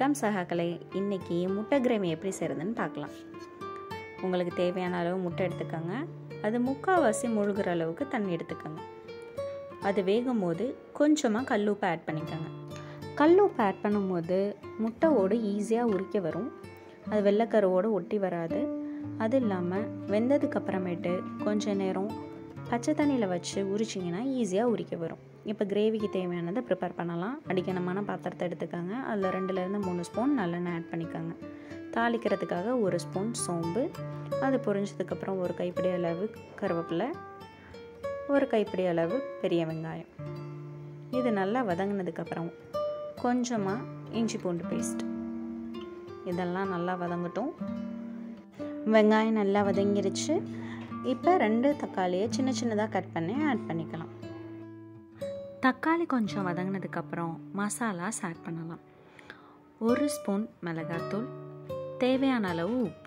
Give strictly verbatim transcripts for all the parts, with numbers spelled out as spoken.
வணக்கம் சகாக்களே. இன்றைக்கி முட்டை கிரேவி எப்படி செய்கிறதுன்னு பார்க்கலாம். உங்களுக்கு தேவையான அளவு முட்டை எடுத்துக்கோங்க. அது முக்கால்வாசி முழுகிற அளவுக்கு தண்ணி எடுத்துக்கோங்க. அது வேகும் போது கொஞ்சமாக கல்லுப்பு ஆட் பண்ணிக்கோங்க. கல்லுப்பு ஆட் பண்ணும்போது முட்டையோடு ஈஸியாக உரிக்க வரும். அது வெள்ளைக்கருவோடு ஒட்டி வராது. அது இல்லாமல் வெந்ததுக்கப்புறமேட்டு கொஞ்சம் நேரம் பச்சை தண்ணியில் வச்சு உரிச்சிங்கன்னா ஈஸியாக உரிக்க வரும். இப்போ கிரேவிக்கு தேவையானதை ப்ரிப்பேர் பண்ணலாம். அடிக்கனமான பாத்திரத்தை எடுத்துக்கோங்க. அதில் ரெண்டுலேருந்து மூணு ஸ்பூன் நல்லெண்ணெய் ஆட் பண்ணிக்கோங்க. தாளிக்கிறதுக்காக ஒரு ஸ்பூன் சோம்பு, அது பொரிஞ்சதுக்கப்புறம் ஒரு கைப்பிடி அளவு கருவேப்பிலை, ஒரு கைப்பிடி அளவு பெரிய வெங்காயம். இது நல்லா வதங்கினதுக்கப்புறம் கொஞ்சமாக இஞ்சி பூண்டு பேஸ்ட், இதெல்லாம் நல்லா வதங்கட்டும். வெங்காயம் நல்லா வதங்கிருச்சு. இப்போ ரெண்டு தக்காளியை சின்ன சின்னதாக கட் பண்ணி ஆட் பண்ணிக்கலாம். தக்காளி கொஞ்சம் வதங்கினதுக்கப்புறம் மசாலாஸ் ஆட் பண்ணலாம். ஒரு ஸ்பூன் மிளகாத்தூள், தேவையான அளவு உப்பு.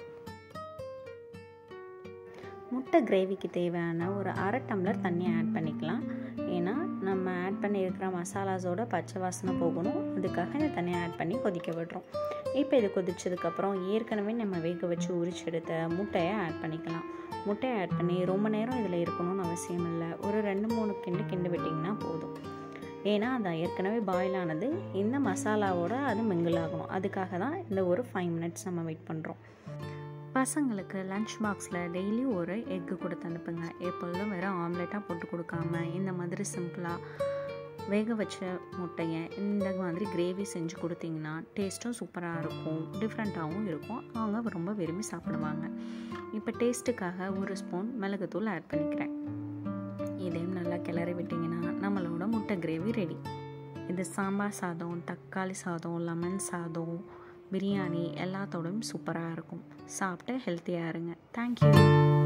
முட்டை கிரேவிக்கு தேவையான ஒரு அரை டம்ளர் தண்ணி ஆட் பண்ணிக்கலாம். ஏன்னா நம்ம ஆட் பண்ணியிருக்கிற மசாலாஸோட பச்சை வாசனை போகணும். அதுக்காக இந்த தண்ணியை ஆட் பண்ணி கொதிக்க விடுறோம். இப்போ இது கொதிச்சதுக்கப்புறம் ஏற்கனவே நம்ம வேக வச்சு உரிச்சு எடுத்த முட்டையை ஆட் பண்ணிக்கலாம். முட்டையை ஆட் பண்ணி ரொம்ப நேரம் இதில் இருக்கணும்னு அவசியம் இல்லை. ஒரு ரெண்டு மூணு கிண்டு கிண்டு விட்டிங்கன்னா போதும். ஏன்னா அது ஏற்கனவே பாயில் ஆனது இந்த மசாலாவோட அது மிங்கிள் ஆகணும். அதுக்காக தான் இந்த ஒரு ஃபைவ் மினிட்ஸ் நம்ம வெயிட் பண்ணுறோம். பசங்களுக்கு லன்ச் பாக்ஸில் டெய்லி ஒரு எக்கு கொடுத்து அனுப்புங்க. எப்பொழுதும் வெறும் ஆம்லேட்டாக போட்டு கொடுக்காம இந்த மாதிரி சிம்பிளாக வேக வச்ச முட்டையை இந்த மாதிரி கிரேவி செஞ்சு கொடுத்தீங்கன்னா டேஸ்ட்டும் சூப்பராக இருக்கும், டிஃப்ரெண்ட்டாகவும் இருக்கும். அவங்க ரொம்ப விரும்பி சாப்பிடுவாங்க. இப்போ டேஸ்ட்டுக்காக ஒரு ஸ்பூன் மிளகுத்தூள் ஆட் பண்ணிக்கிறேன். இதையும் நல்லா கிளறி விட்டிங்கன்னா நம்மளோட முட்டை கிரேவி ரெடி. இது சாம்பார் சாதம், தக்காளி சாதம், லெமன் சாதம், பிரியாணி எல்லாத்தோடையும் சூப்பராக இருக்கும். சாப்பிட்டு ஹெல்த்தியாக இருங்க. தேங்க்யூ.